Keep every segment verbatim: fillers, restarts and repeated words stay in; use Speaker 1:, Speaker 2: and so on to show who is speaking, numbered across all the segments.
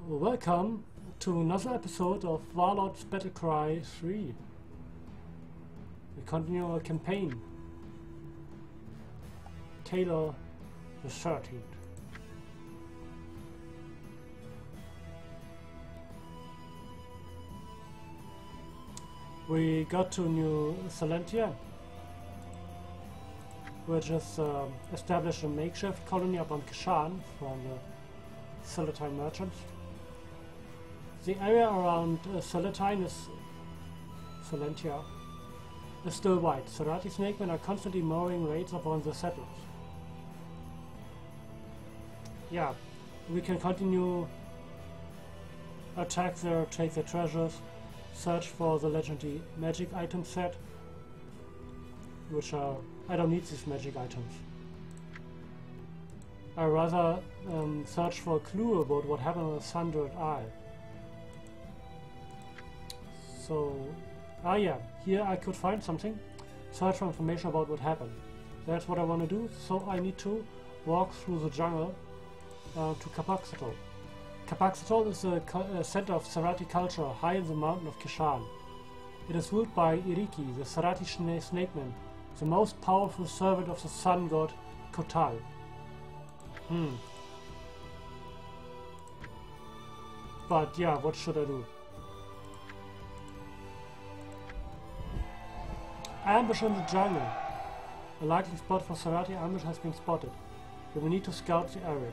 Speaker 1: welcome to another episode of Warlord's Battlecry three. We continue our campaign. Taylor the thirteenth. We got to New Salentia, which is um, established a makeshift colony upon Kashan from the Salatine merchants. The area around uh, Salatine is Salentia is still white. Sarati snakemen are constantly mowing raids upon the settlers. Yeah, we can continue attack there, take their treasures, search for the legendary magic item set, which are I don't need these magic items. I rather um, search for a clue about what happened on the Sundred Isle. So, ah yeah, here I could find something. Search for information about what happened. That's what I want to do, so I need to walk through the jungle uh, to Kapaxitol. Kapaxitol is a, a center of Sarati culture high in the mountain of Kashan. It is ruled by Iriki, the Sarati snakeman, the most powerful servant of the sun god Kotal. Hmm. But yeah, what should I do? Ambush in the jungle. A likely spot for Sarati ambush has been spotted. We will need to scout the area.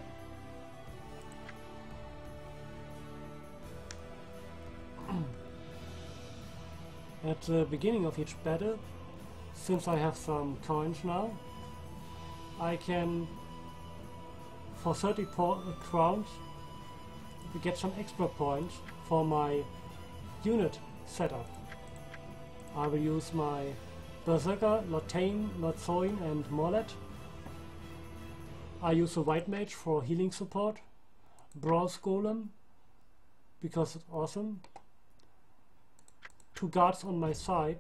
Speaker 1: At the beginning of each battle, since I have some coins now, I can, for thirty crowns, get some extra points for my unit setup. I will use my Berserker, Lotane, Lotsoin and Morlet. I use a White Mage for healing support, Bronze Golem, because it's awesome, two guards on my side,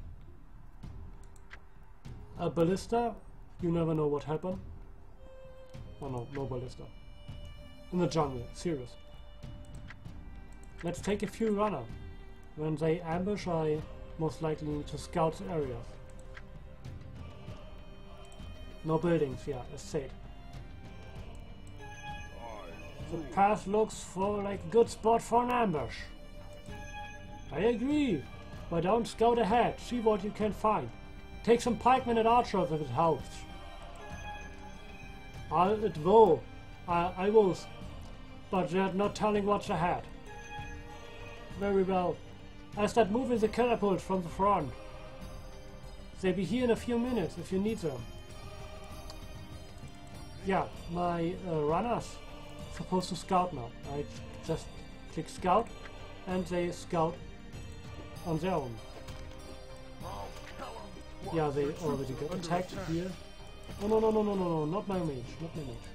Speaker 1: a Ballista, you never know what happened. Oh no, no Ballista. In the jungle, serious. Let's take a few runner. When they ambush, I most likely need to scout the area. No buildings, yeah, as said. The path looks for like a good spot for an ambush. I agree, but don't scout ahead, see what you can find. Take some pikemen and archers if it helps. I'll, it will, I, I will, but they're not telling what's ahead. Very well. I start moving the catapult from the front. They'll be here in a few minutes if you need them. Yeah, my uh, runners supposed to scout now. I just click scout and they scout on their own. Yeah, they already got attacked here. Oh no no no no no no, not my mage, not my mage.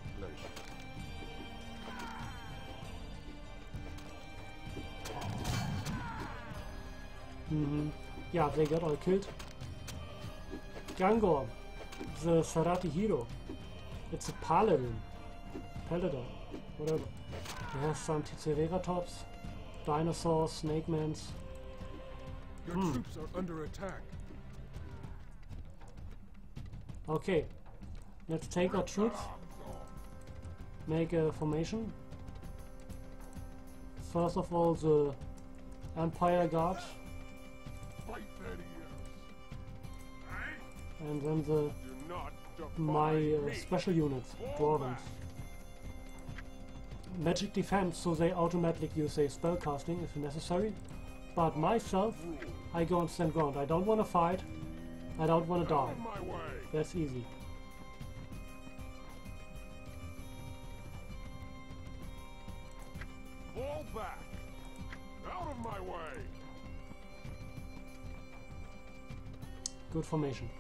Speaker 1: Mm-hmm. Yeah, they got all killed. Gangor, the Sarati hero. It's a paladin. Paladin, whatever. He has some Triceratops, dinosaurs, snakemans.
Speaker 2: Your
Speaker 1: hmm.
Speaker 2: troops are under attack.
Speaker 1: Okay, let's take our troops. Make a formation. First of all, the Empire Guard. And then the my uh, special units, Dwarvens. Magic defense, so they automatically use a spellcasting if necessary. But myself, I go and stand ground. I don't want to fight. I don't want to die. That's easy.
Speaker 2: Fall back! Out of my way!
Speaker 1: Good formation.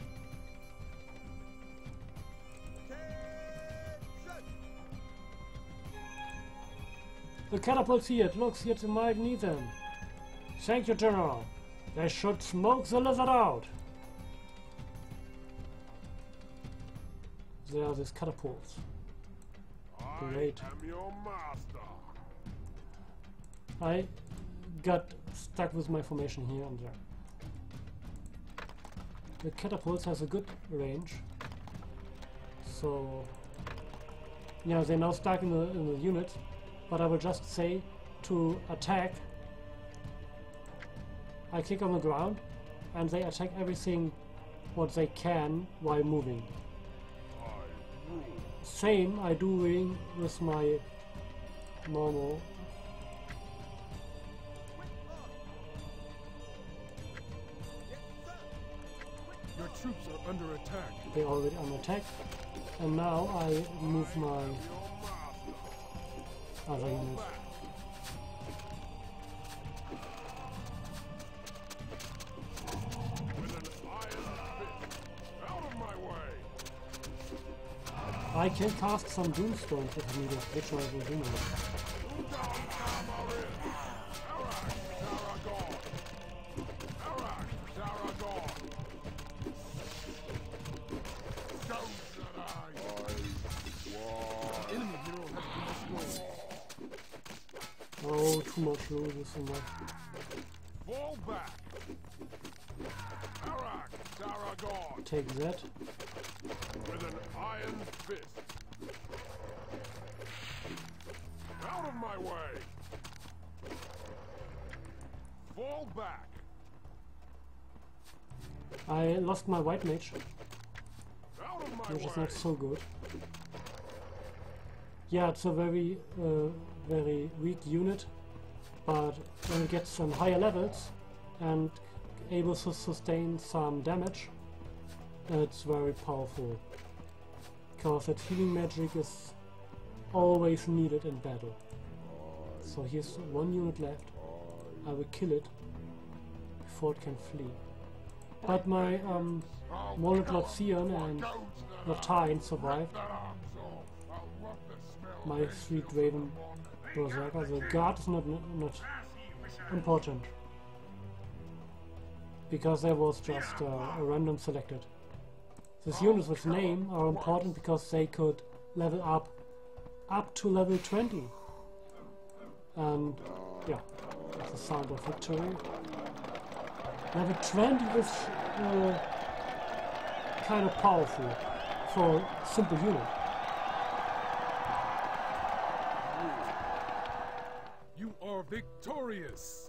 Speaker 1: The catapults here, it looks here to might need them. Thank you, General. They should smoke the lizard out. There are these catapults. Great.
Speaker 2: I am your master.
Speaker 1: I got stuck with my formation here and there. The catapults has a good range, so yeah, they're now stuck in the in the unit. But I will just say to attack. I click on the ground, and they attack everything what they can while moving. Same I doing with my normal.
Speaker 2: Your troops are under attack.
Speaker 1: They're already under attack, and now I move my other units. I can cast some Doomstones if needed, which I will do now. Oh, too much loses and that.
Speaker 2: Fall back. Arak, Saragon.
Speaker 1: Take that.
Speaker 2: With an iron fist. Out of my way. Fall back.
Speaker 1: I lost my white mage,
Speaker 2: Out of my
Speaker 1: which
Speaker 2: way.
Speaker 1: is not so good. Yeah, it's a very, uh, very weak unit, but when it gets some higher levels and able to sustain some damage, it's very powerful. Because that healing magic is always needed in battle. So here's one unit left. I will kill it before it can flee. But my um, Walnut Lord Theon and Latine survived. My sweet Raven Berserker. The guard is not, not, not important. Because there was just uh, a random selected. These units with name are important because they could level up up to level twenty. And yeah, that's the sound of victory. Level twenty is uh, kind of powerful for a simple unit.
Speaker 2: You are victorious.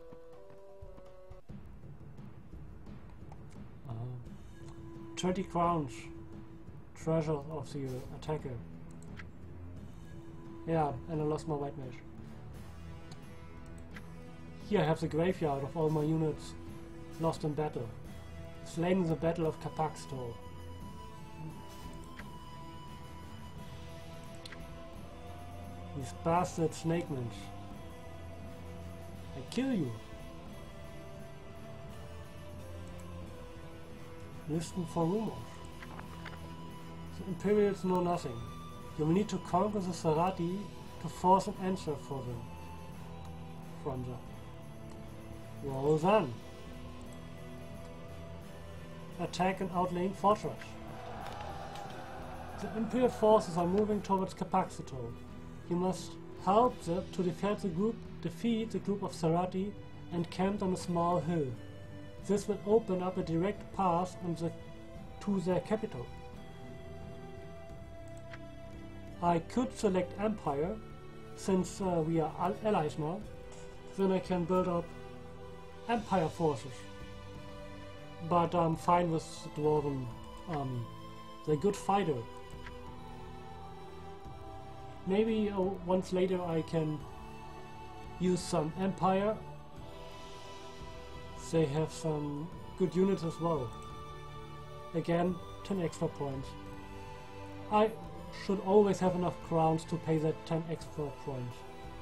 Speaker 1: Uh, twenty crowns, treasure of the attacker. Yeah, and I lost my white mage. Here I have the graveyard of all my units lost in battle. Slain in the Battle of Capaxto. These bastard snake men. I kill you. Listen for rumors. The Imperials know nothing. You will need to conquer the Sarati to force an answer for them. From them. Well then. Attack an outlying fortress. The Imperial forces are moving towards Capaxito. You must help them to defeat the group, defeat the group of Sarati and camp on a small hill. This will open up a direct path on the, to their capital. I could select Empire, since uh, we are al allies now. Then I can build up Empire forces. But I'm fine with Dwarven. Um, they're good fighter. Maybe uh, once later I can use some Empire. They have some good units as well. Again, ten extra points. I should always have enough crowns to pay that ten extra points.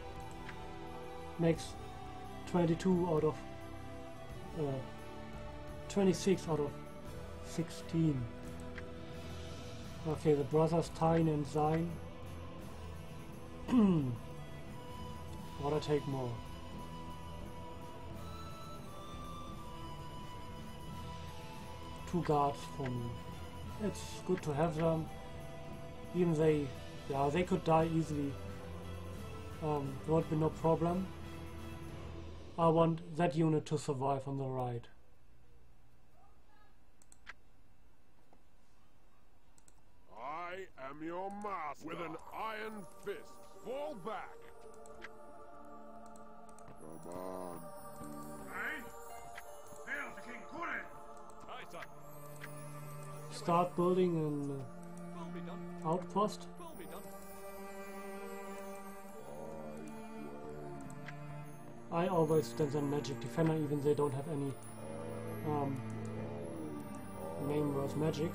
Speaker 1: Makes twenty-two out of uh, twenty-six out of sixteen. Okay, the brothers Tyne and Zine. What I take more? Two guards for me. It's good to have them. Even they, yeah, they could die easily. Um, there would be no problem. I want that unit to survive on the right.
Speaker 2: I am your master. With an iron fist. Fall back. Come on.
Speaker 1: Start building an uh, outpost. I always stand on magic defender, even they don't have any um, name was magic.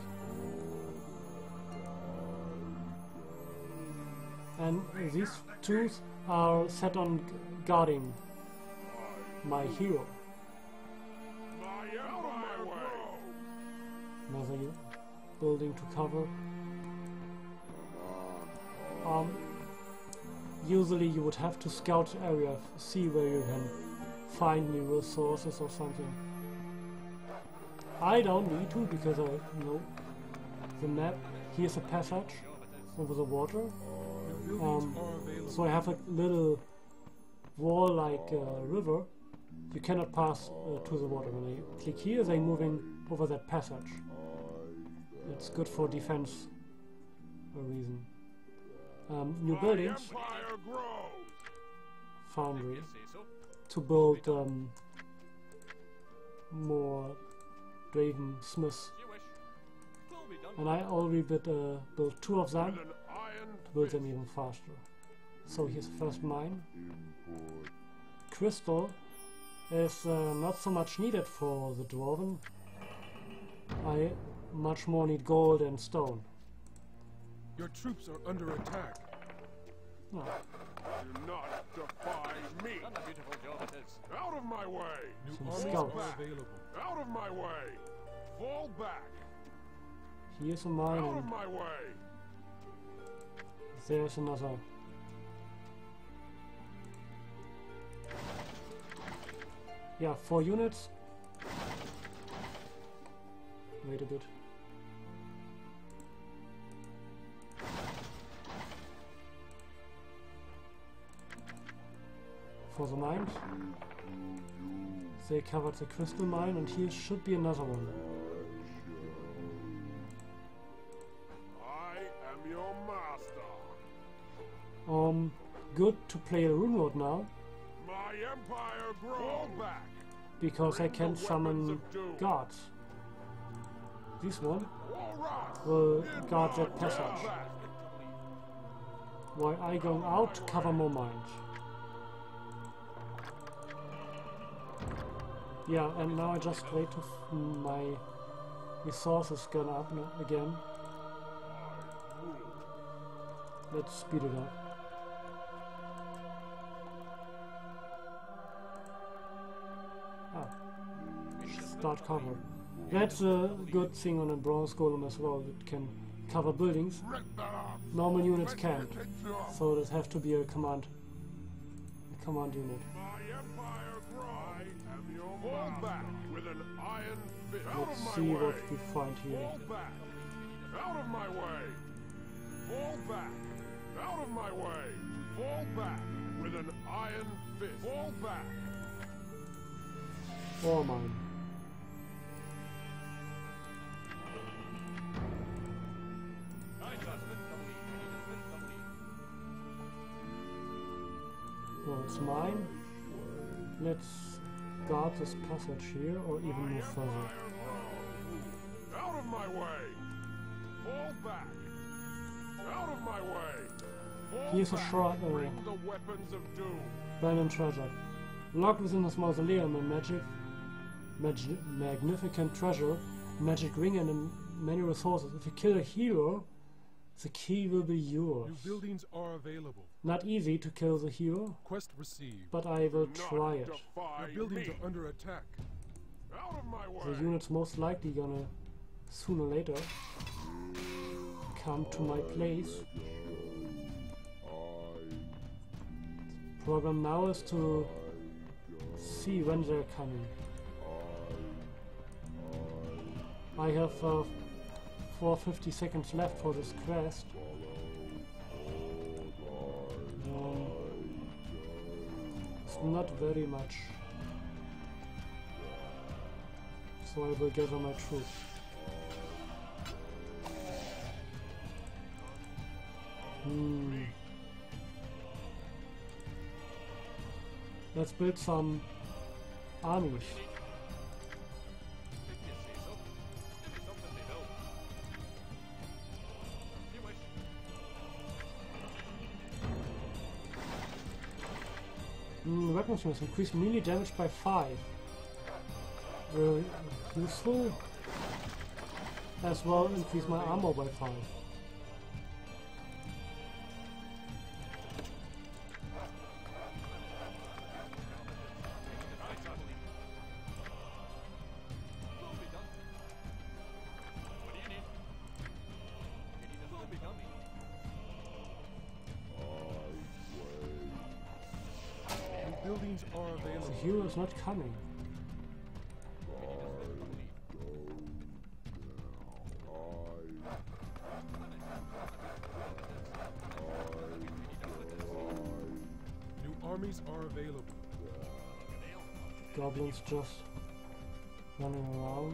Speaker 1: And these two are set on guarding my hero. Another building to cover. Um, usually you would have to scout the area, see where you can find new resources or something. I don't need to because I know the map. Here's a passage over the water. Um, so I have a little wall-like uh, river. You cannot pass uh, to the water. When you click here, they're moving over that passage. It's good for defense a reason. Um, new buildings. Foundry. To build um, more Draven Smiths. And I already built, uh, built two of them to build them even faster. So here's the first mine. Crystal is uh, not so much needed for the Dwarven. I much more need gold and stone.
Speaker 2: Your troops are under attack.
Speaker 1: Oh.
Speaker 2: Do not defy me. What a beautiful job it is. Out of my way.
Speaker 1: New scouts
Speaker 2: are available. Out of my way. Fall back.
Speaker 1: Here's a mine.
Speaker 2: Out of my way.
Speaker 1: There's another. Yeah, four units. Wait a bit. For the mines. They covered the crystal mine, and here should be another one.
Speaker 2: I am your master.
Speaker 1: Um, good to play a rune lord now.
Speaker 2: My empire grows back.
Speaker 1: Because I can summon guards. This one
Speaker 2: Right.
Speaker 1: will guard that passage. While I go out to cover more mines. Yeah, and now I just wait to f my resources gone up again. Let's speed it up. Ah. Start cover. That's a good thing on a bronze golem as well. It can cover buildings. Normal units can't. So that has to be a command a command unit.
Speaker 2: Fall back with an iron fist.
Speaker 1: Let's see what we find here.
Speaker 2: Fall back. Out of my way. Fall back. Out of my way. Fall back with an iron fist. Fall back.
Speaker 1: Ore mine. Well, it's mine. Let's guard this passage here, or even move further.
Speaker 2: Out of my way! Fall back! Out of my way! Fall
Speaker 1: Here's a
Speaker 2: back.
Speaker 1: shrine, uh,
Speaker 2: Bring the weapons of doom.
Speaker 1: abandoned treasure. Locked within this mausoleum, a magic, mag magnificent treasure, magic ring, and um, many resources. If you kill a hero, the key will be yours.
Speaker 2: New buildings are available.
Speaker 1: Not easy to kill the hero,
Speaker 2: Quest received.
Speaker 1: but I will
Speaker 2: Not
Speaker 1: try it.
Speaker 2: defy Your buildings me. are under attack. Out of my way!
Speaker 1: The unit's most likely gonna, sooner or later, come to my place. Program now is to see when they're coming. I have uh, four hundred fifty seconds left for this quest. Um, it's not very much So I will gather my troops. Hmm. Let's build some armies. Mm, weaponsmith, increase melee damage by five. Very useful. As well, increase my armor by five.
Speaker 2: Buildings are available.
Speaker 1: The hero is not coming.
Speaker 2: New armies are available.
Speaker 1: Goblins just running around.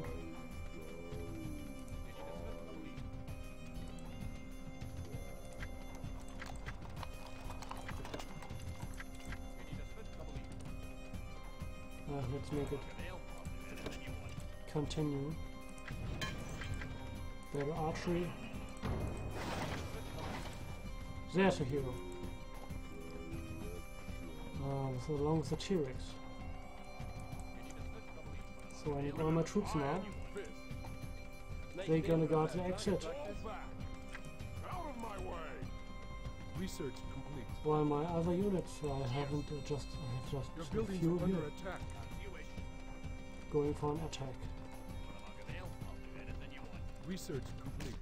Speaker 1: Uh, let's make it continue. Better archery. There's a hero. Uh, so along with the T-Rex. So I need all my troops now. They're gonna guard the exit.
Speaker 2: Out of my way. Research complete.
Speaker 1: While my other units, I haven't uh, just, I have
Speaker 2: Your
Speaker 1: just a
Speaker 2: buildings
Speaker 1: few
Speaker 2: are under
Speaker 1: here
Speaker 2: attack.
Speaker 1: going for an attack.
Speaker 2: Research complete.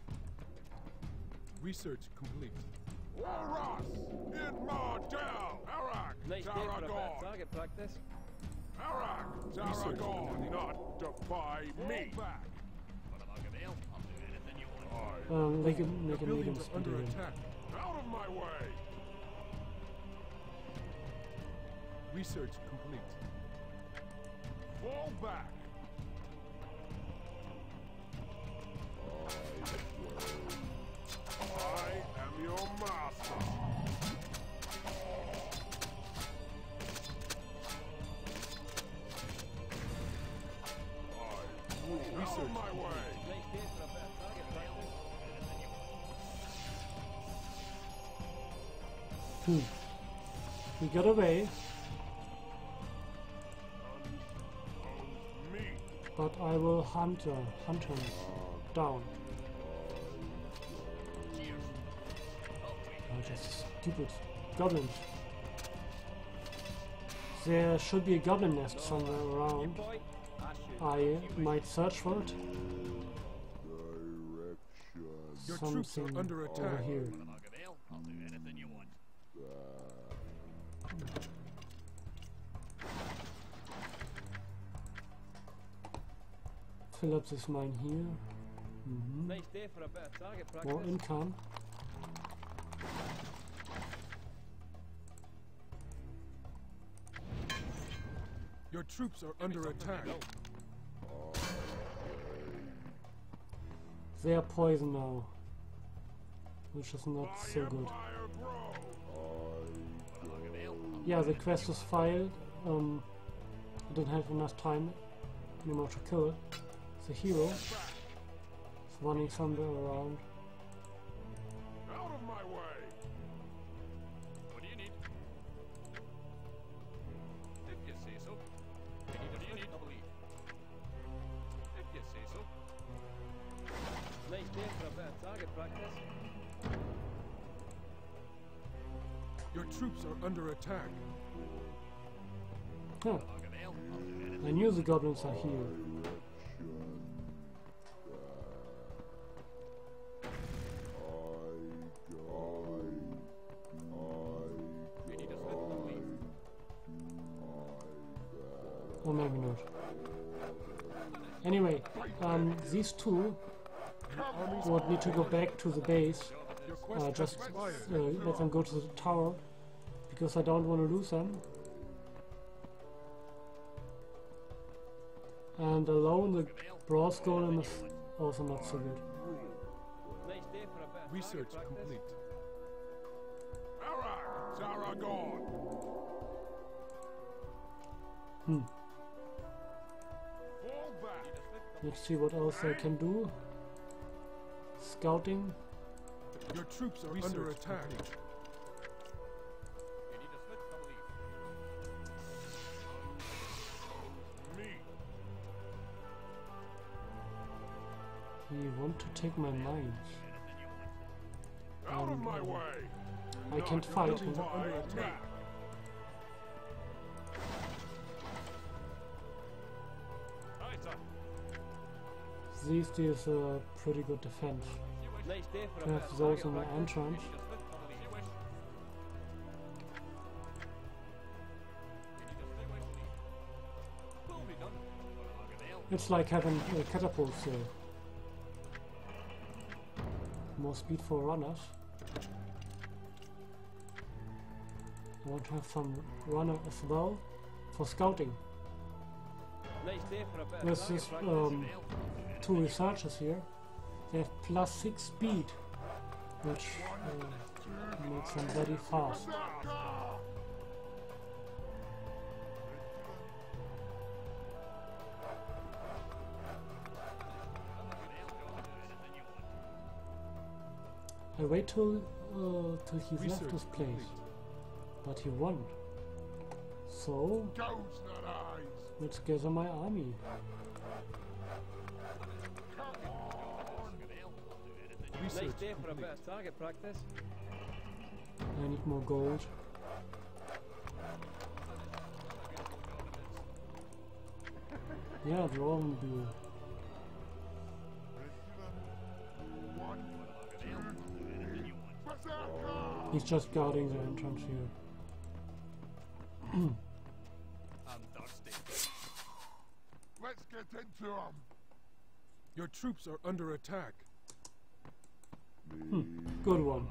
Speaker 2: Research complete. Walrus! In Mardell! Arak!
Speaker 3: Nice day for a bit of
Speaker 2: Tarragon!
Speaker 3: target practice.
Speaker 2: Arak! Research Tarragon! complete. Not defy me! Back!
Speaker 1: Um, they can make a
Speaker 2: Your
Speaker 1: medium
Speaker 2: buildings are
Speaker 1: speed
Speaker 2: under
Speaker 1: again.
Speaker 2: attack. Out of my way! Research complete. Fall back! I am your master. I rule. Out of my way!
Speaker 3: Nice day for a bit of target practice.
Speaker 1: Hmm. He got away,
Speaker 2: Me.
Speaker 1: but I will hunt, uh, hunt him down. Oh, just stupid goblins. There should be a goblin nest somewhere around.
Speaker 3: Boy, I shoot.
Speaker 1: I might search for it.
Speaker 2: Your troops
Speaker 1: Something
Speaker 2: are under
Speaker 1: over
Speaker 2: attack.
Speaker 1: here.
Speaker 3: I'll do anything you want.
Speaker 1: Fill up this mine here. Mhm.
Speaker 3: Nice day for a bit of target practice.
Speaker 1: More income.
Speaker 2: Your troops are under attack.
Speaker 1: They are poison now, which is not so good. Yeah, the quest is filed. Um, I didn't have enough time anymore to kill it. The hero is running somewhere around.
Speaker 2: Out of my way!
Speaker 3: What do you need? If you say so. What do you need? Double E. If you say so. Nice day for a bit of target practice.
Speaker 2: Your troops are under attack.
Speaker 1: Huh. I knew the goblins are here. Or maybe not. Anyway, um, these two would need to go back to the base.
Speaker 2: Your quest
Speaker 1: Uh,
Speaker 2: has
Speaker 1: just
Speaker 2: expired.
Speaker 1: uh, let them go to the tower, because I don't want to lose them. And alone the Bronze Golem is also not so good.
Speaker 3: Nice day for a bit of
Speaker 4: Research
Speaker 3: target practice.
Speaker 4: complete.
Speaker 2: Arak, Zaragon.
Speaker 1: Hmm.
Speaker 2: Fall back.
Speaker 1: Let's see what else I can do. Scouting.
Speaker 4: Your troops are
Speaker 5: Research
Speaker 4: under attack.
Speaker 5: complete.
Speaker 3: You need a Smith, I believe.
Speaker 2: Me.
Speaker 1: He want to take my mines.
Speaker 2: Out of
Speaker 1: Um,
Speaker 2: my way.
Speaker 1: I can't
Speaker 2: Not
Speaker 1: fight
Speaker 2: your
Speaker 1: him.
Speaker 2: fight
Speaker 4: Under attack.
Speaker 2: back.
Speaker 3: Aye, sir.
Speaker 1: These days a pretty good defense.
Speaker 3: Nice day for a
Speaker 1: I
Speaker 3: bit
Speaker 1: have
Speaker 3: of
Speaker 1: those
Speaker 3: target
Speaker 1: in the
Speaker 3: practice.
Speaker 1: entrance.
Speaker 3: You need a Smith, I believe. You wish. You need a Smith, I believe. Will be done.
Speaker 1: It's like having uh, catapults here. More speed for runners. I want to have some runner as well for scouting.
Speaker 3: Nice day for a bit of
Speaker 1: There's
Speaker 3: target
Speaker 1: this
Speaker 3: practice.
Speaker 1: um, two researchers here. They have plus six speed, which uh, makes them very fast. I wait till uh, till he's left
Speaker 4: Research
Speaker 1: this place,
Speaker 4: complete.
Speaker 1: but he won. So
Speaker 2: Ghost that eyes.
Speaker 1: let's gather my army.
Speaker 3: Nice
Speaker 4: Research
Speaker 3: day for a
Speaker 4: complete.
Speaker 3: bit of target practice.
Speaker 1: I need more gold. Yeah, drawing do.
Speaker 2: One, two, Berserker!
Speaker 1: He's just guarding the entrance here.
Speaker 2: Let's get into them.
Speaker 4: Your troops are under attack.
Speaker 1: Good one.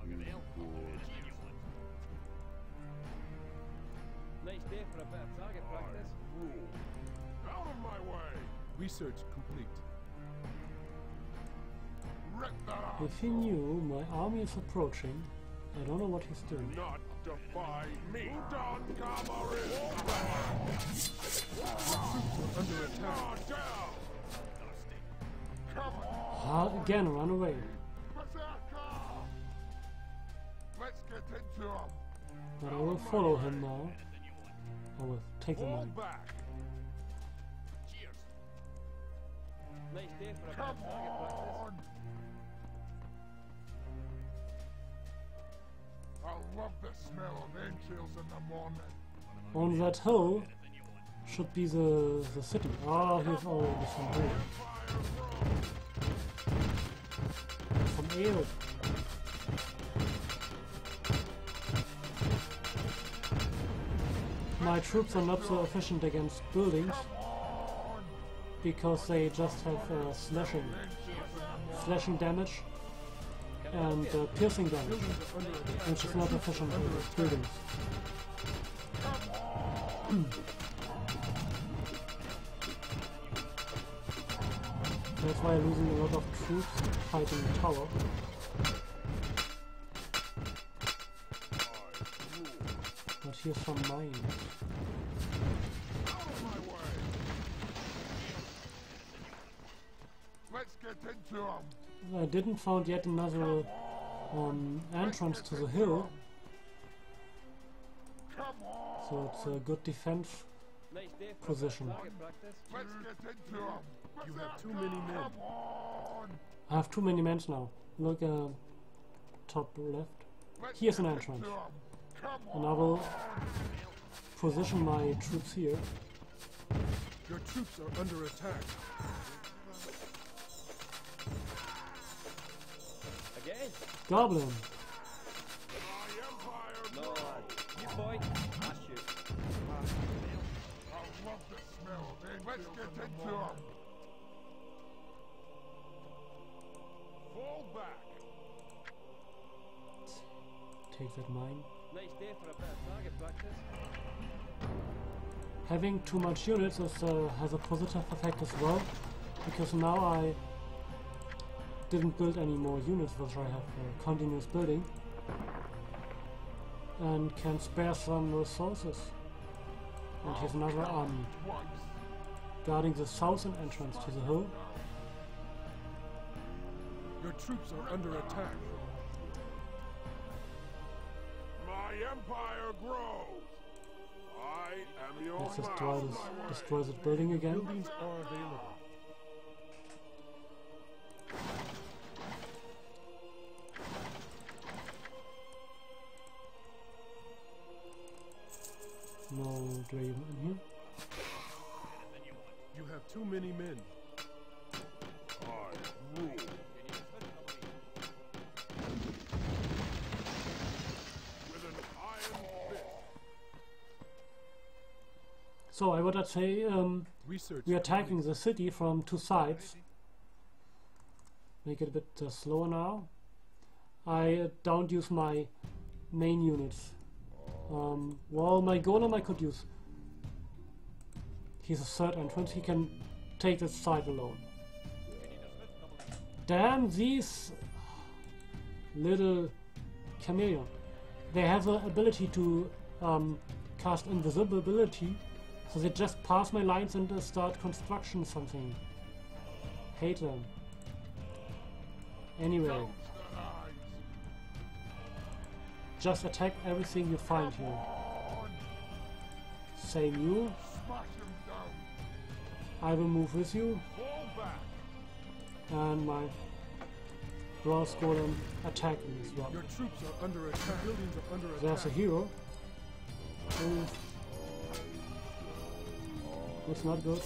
Speaker 3: Nice day for a bit of target practice.
Speaker 2: Out of my way.
Speaker 4: Research complete.
Speaker 2: Rip that up.
Speaker 1: If he knew my army is approaching, I don't know what he's doing.
Speaker 2: Not defy me. Don Camarin.
Speaker 4: Under attack.
Speaker 2: Ah, down. Come on.
Speaker 1: Ah, again, run away.
Speaker 2: Berserker. Let's get into them.
Speaker 1: But I will follow him now. I will take the
Speaker 2: Fall
Speaker 1: mine.
Speaker 2: back.
Speaker 3: Nice day for a bit
Speaker 2: Come
Speaker 3: of target practice.
Speaker 2: on. I love the smell of entrails in the morning.
Speaker 1: On that hill should be the the city. Ah, here's already some hay. Some ale. My troops are not so efficient against buildings because they just have uh, slashing, slashing damage and uh, piercing damage, which is not efficient against buildings. That's why I'm losing a lot of troops fighting the tower. But here's some mines.
Speaker 2: Out of my way. Let's get into them.
Speaker 1: I didn't find yet another um, entrance to the hill,
Speaker 2: Come on.
Speaker 1: so it's a good defense.
Speaker 3: Nice day for
Speaker 1: Position.
Speaker 3: a bit of target practice.
Speaker 2: Let's get into them.
Speaker 4: You have too many men.
Speaker 2: Come on.
Speaker 1: I have too many men now. Look uh, top left.
Speaker 2: Let's
Speaker 1: Here's an
Speaker 2: get
Speaker 1: entrance.
Speaker 2: into 'em. Come
Speaker 1: And I
Speaker 2: on.
Speaker 1: will position my troops here.
Speaker 4: Your troops are under attack.
Speaker 3: Again?
Speaker 1: Goblin!
Speaker 2: My empire
Speaker 3: No.
Speaker 2: grows.
Speaker 3: You boy. I shoot.
Speaker 2: I love the smell of entrails. Let's get into them. Fall back.
Speaker 1: Take that mine.
Speaker 3: Nice day for a bit of target practice.
Speaker 1: Having too much units is, uh, has a positive effect as well, because now I didn't build any more units, which I have uh, continuous building, and can spare some resources. And here's another army guarding the southern entrance to the hill.
Speaker 4: Your troops are under attack.
Speaker 2: My empire grows. I am your
Speaker 1: Let's destroy
Speaker 2: master.
Speaker 1: this, destroy this building again.
Speaker 4: Buildings are available.
Speaker 1: No Draven in here.
Speaker 4: You have too many men.
Speaker 2: I rule. With an iron fist.
Speaker 1: So I would say um,
Speaker 4: Research.
Speaker 1: we're attacking the city from two sides. Make it a bit uh, slower now. I uh, don't use my main units. Um, well, my golem I could use. He's a third entrance, he can take this side alone. Damn these little chameleon. They have the ability to um, cast invisibility, so they just pass my lines and uh, start construction something. Hate them. Anyway,
Speaker 2: Douse the eyes.
Speaker 1: just attack everything you find here.
Speaker 2: On.
Speaker 1: Same you,
Speaker 2: Smash him down.
Speaker 1: I will move with you,
Speaker 2: Fall back.
Speaker 1: and my Brass Golem attacking as well.
Speaker 4: Your troops are under attack. Buildings are under
Speaker 1: There's a
Speaker 4: attack.
Speaker 1: hero. Move. That's not good.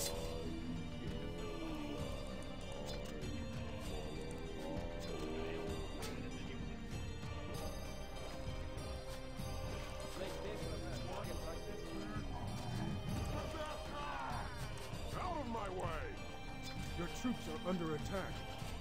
Speaker 2: Out of my way.
Speaker 4: Your troops are under attack.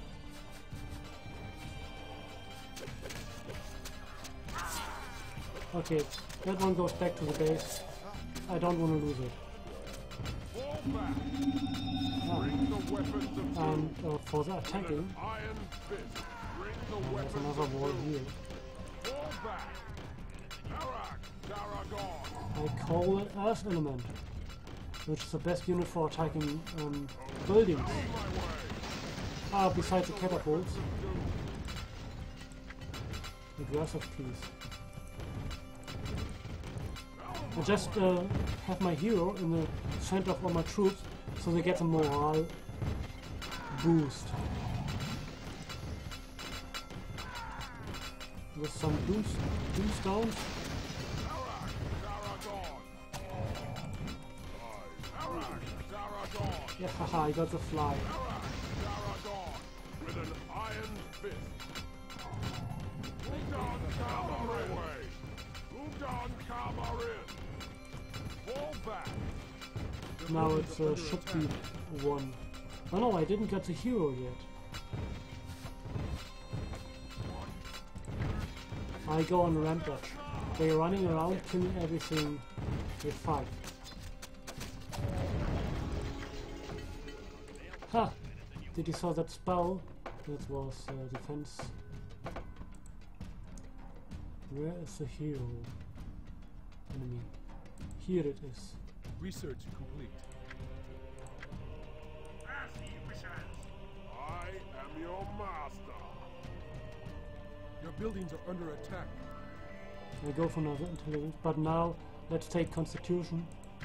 Speaker 1: Okay, that one goes back to the base. I don't want to lose it.
Speaker 2: Fall back.
Speaker 1: Ah,
Speaker 2: Bring the weapons of doom.
Speaker 1: and uh, for the
Speaker 2: With
Speaker 1: attacking,
Speaker 2: an iron fist. Bring the
Speaker 1: there's
Speaker 2: weapons
Speaker 1: another
Speaker 2: of
Speaker 1: wall
Speaker 2: doom.
Speaker 1: here.
Speaker 2: Fall back. Tarak, Daragon.
Speaker 1: I call it Earth Element, which is the best unit for attacking um, buildings.
Speaker 2: Out of my way.
Speaker 1: Ah, besides the catapults.
Speaker 2: Weapons of doom.
Speaker 1: Aggressive, please.
Speaker 2: Out of
Speaker 1: I
Speaker 2: my
Speaker 1: just uh, have my hero in the center of all my troops, so they get a morale boost. With some doom, doomstones.
Speaker 2: Tarak, Daragon. Tarak, Daragon.
Speaker 1: Yeah, haha, I got the fly.
Speaker 2: Tarak, Daragon. With an iron fist. Uldan Kamarin. Uldan Kamarin. Fall back.
Speaker 1: Now it uh, should be one. Oh no, I didn't get the hero yet. I go on rampage. They're running around, killing everything they fight. Ha! Did you saw that spell? That was uh, defense. Where is the hero? Enemy. Here it is.
Speaker 4: Research complete.
Speaker 2: I am your master.
Speaker 4: Your buildings are under attack.
Speaker 1: I go for another intelligence, but now let's take Constitution.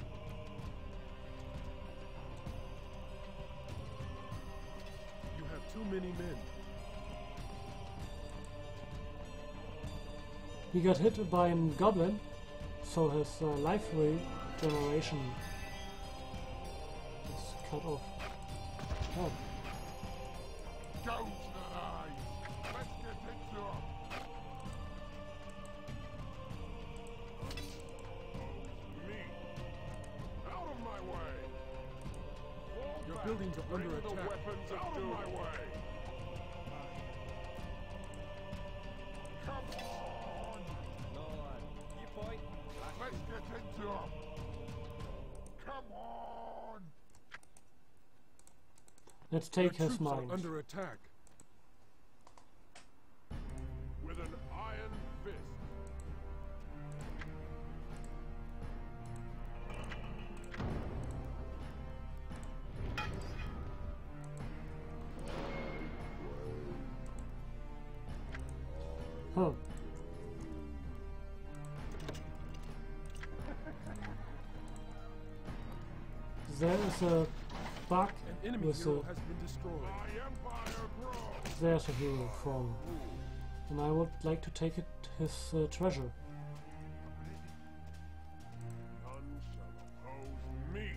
Speaker 4: You have too many men.
Speaker 1: He got hit by a goblin, so his uh, life regeneration is cut off. Oh,
Speaker 2: Gouge the eyes. Let's get into 'em. Me. Out of my way. Fall
Speaker 4: Your
Speaker 2: back.
Speaker 4: buildings are
Speaker 2: Bring
Speaker 4: under
Speaker 2: the
Speaker 4: attack.
Speaker 2: weapons of doom. Out of my way. Come on.
Speaker 3: No, lad. You fight.
Speaker 2: Let's get into 'em. Come Come on!
Speaker 1: Let's
Speaker 4: Your
Speaker 1: take his
Speaker 4: troops are
Speaker 1: mines.
Speaker 4: under attack.
Speaker 2: With an iron fist.
Speaker 1: Huh. There is a bug
Speaker 4: An enemy
Speaker 1: with
Speaker 4: hero
Speaker 1: a,
Speaker 4: has been destroyed.
Speaker 2: My empire grows.
Speaker 1: there's a hero from, and I would like to take it his uh, treasure.
Speaker 2: None shall oppose me.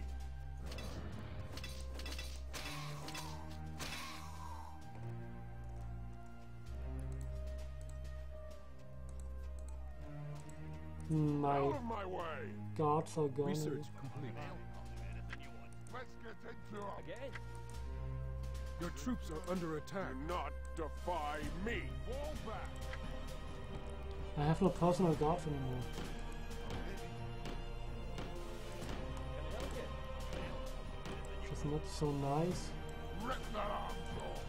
Speaker 1: My
Speaker 2: Out of my way.
Speaker 1: guards are gone.
Speaker 4: Research complete.
Speaker 2: Let's get into it.
Speaker 3: Again?
Speaker 4: Your troops are under attack.
Speaker 2: Do not defy me. Fall back.
Speaker 1: I have no personal guards anymore.
Speaker 3: Can I help you?
Speaker 1: Which is not so nice.
Speaker 2: Rip that arm off.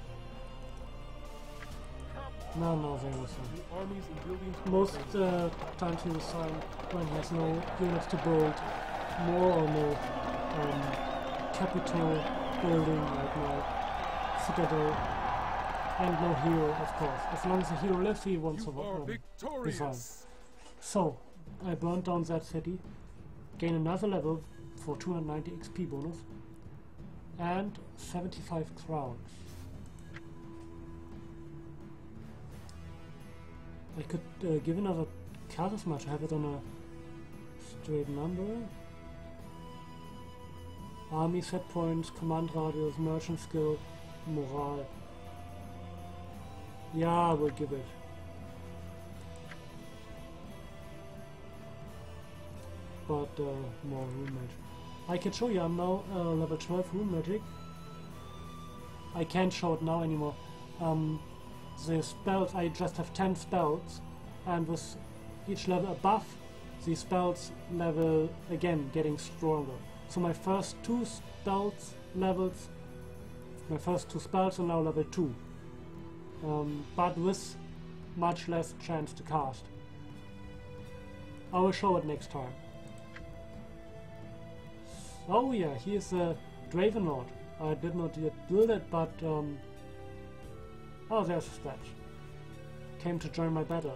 Speaker 1: No, no, there was some.
Speaker 4: New armies and buildings.
Speaker 1: Most uh, times he was signed when he has no units to build, more or no um, capital building like my citadel, and no hero, of course. As long as the hero lives, he wants to
Speaker 4: You are
Speaker 1: um,
Speaker 4: victorious.
Speaker 1: So, I burned down that city, gain another level for two hundred ninety X P bonus, and seventy-five crowns. I could uh, give another charisma to have it on a straight number. Army set points, command radius, merchant skill, morale. Yeah, we'll give it. But uh, more rune magic. I can show you, I'm now uh, level twelve rune magic. I can't show it now anymore. Um, the spells, I just have ten spells, and with each level above, the spells level again getting stronger. So my first two spells levels, my first two spells are now level two, um, but with much less chance to cast. I will show it next time. Oh yeah, he is a Dravenlord. I did not yet build it, but um, oh, there's a splash. Came to join my battle.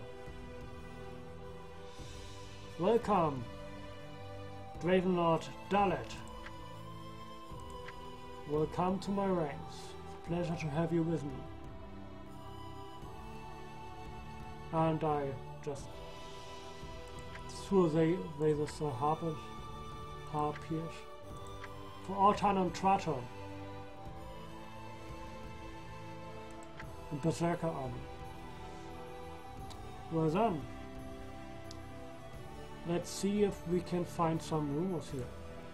Speaker 1: Welcome, Dravenlord Dalet. Welcome to my ranks. Pleasure to have you with me. And I just threw the this uh, harper, harpiers for Altan and Traton. And Berserker army. Well done. Let's see if we can find some rumors here.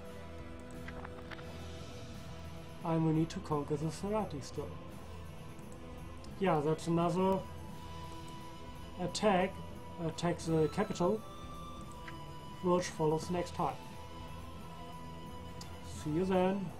Speaker 1: I will need to conquer the Serati still. Yeah, that's another attack. Attack the capital, which follows next time. See you then.